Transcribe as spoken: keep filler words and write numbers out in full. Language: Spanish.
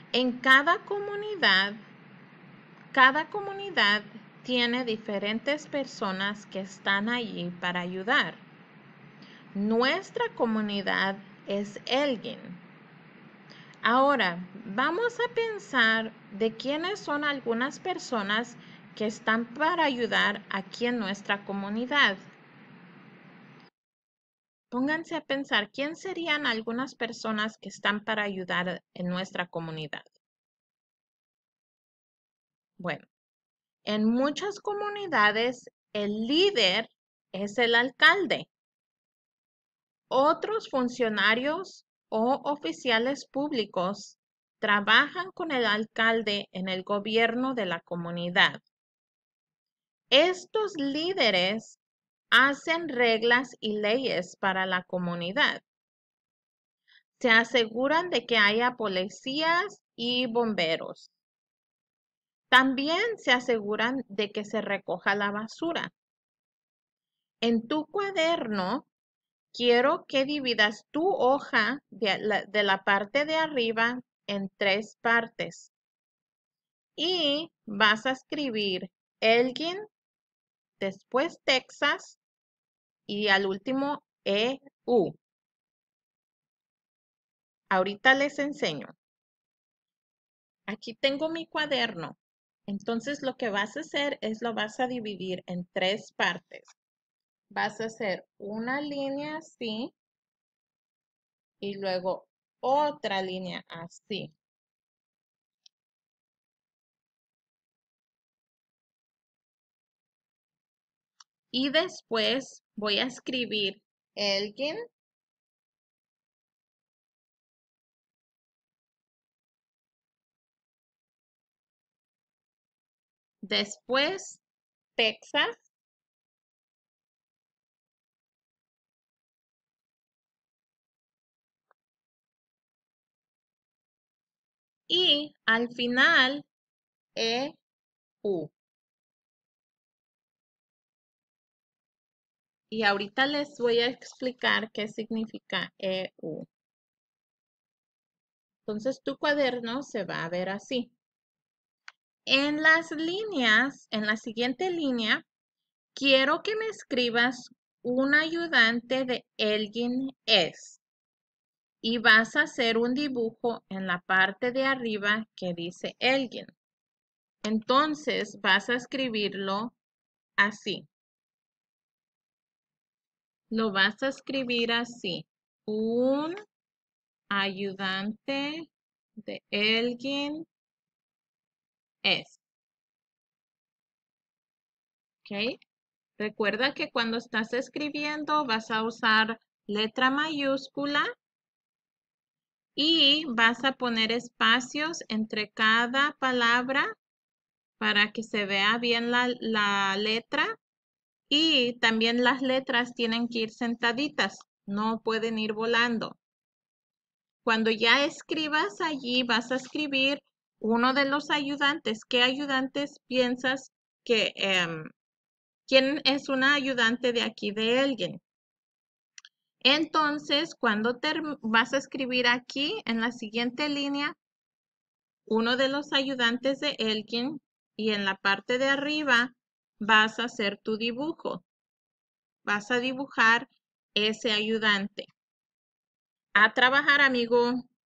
En cada comunidad, cada comunidad tiene diferentes personas que están allí para ayudar. Nuestra comunidad es Elgin. Ahora, vamos a pensar de quiénes son algunas personas que están para ayudar aquí en nuestra comunidad. Pónganse a pensar, ¿quién serían algunas personas que están para ayudar en nuestra comunidad? Bueno, en muchas comunidades el líder es el alcalde. Otros funcionarios o oficiales públicos trabajan con el alcalde en el gobierno de la comunidad. Estos líderes hacen reglas y leyes para la comunidad. Se aseguran de que haya policías y bomberos. También se aseguran de que se recoja la basura. En tu cuaderno, quiero que dividas tu hoja de la, de la parte de arriba en tres partes. Y vas a escribir Elgin, después Texas y al último E U. Ahorita les enseño. Aquí tengo mi cuaderno. Entonces lo que vas a hacer es lo vas a dividir en tres partes. Vas a hacer una línea así y luego otra línea así. Y después voy a escribir Elgin. Después Texas. Y al final E U. Y ahorita les voy a explicar qué significa E U. Entonces tu cuaderno se va a ver así. En las líneas, en la siguiente línea, quiero que me escribas un ayudante de Elgin es. Y vas a hacer un dibujo en la parte de arriba que dice Elgin. Entonces vas a escribirlo así. Lo vas a escribir así. Un ayudante de Elgin es. ¿Ok? Recuerda que cuando estás escribiendo vas a usar letra mayúscula y vas a poner espacios entre cada palabra para que se vea bien la, la letra. Y también las letras tienen que ir sentaditas, no pueden ir volando. Cuando ya escribas allí, vas a escribir uno de los ayudantes. ¿Qué ayudantes piensas que, um, quién es una ayudante de aquí de Elgin? Entonces, cuando te vas a escribir aquí en la siguiente línea, uno de los ayudantes de Elgin y en la parte de arriba vas a hacer tu dibujo. Vas a dibujar ese ayudante. A trabajar, amigo.